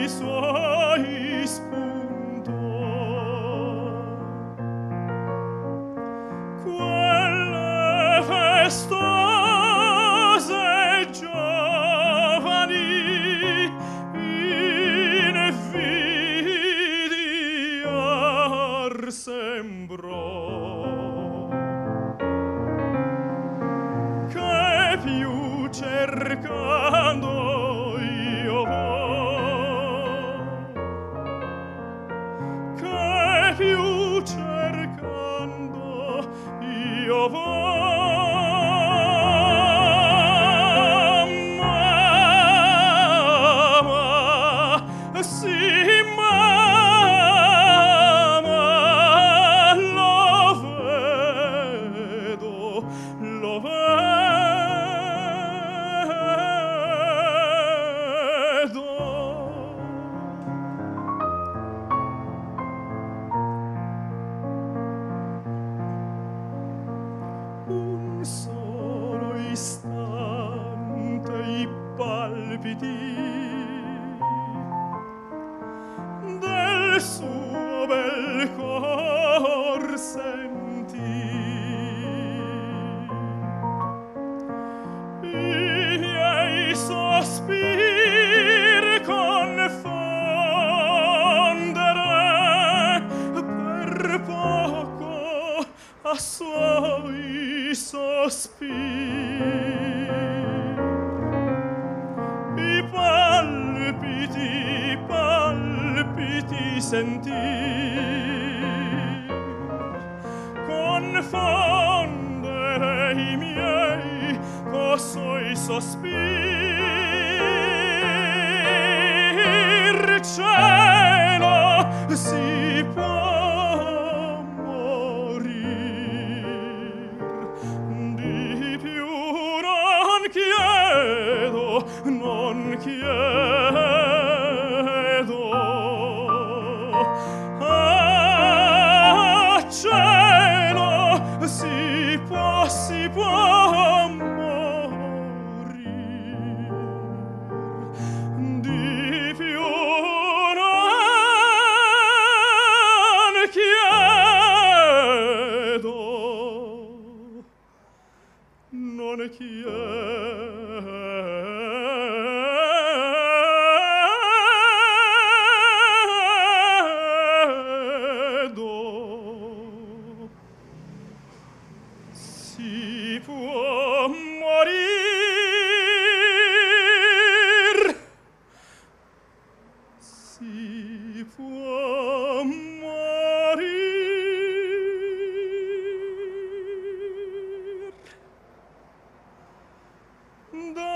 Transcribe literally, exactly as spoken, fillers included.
i suoi spunto. Quelle festose giovani invidiar sembrò, che più cercando io vo', che più cercando io vo'. Mamma, sì, mamma, lo vedo, lo vedo. Un solo istante i palpiti del suo bel cor sentì, i miei sospir confondere per poco a suoi sospir. I palpiti, i palpiti sentir, confondere i miei co' suoi sospir. Cielo, si può morir, di più non chiedo, non chiedo. Ah, cielo, si può, si può morir, di più non chiedo, non chiedo. Si può morir, si può morir,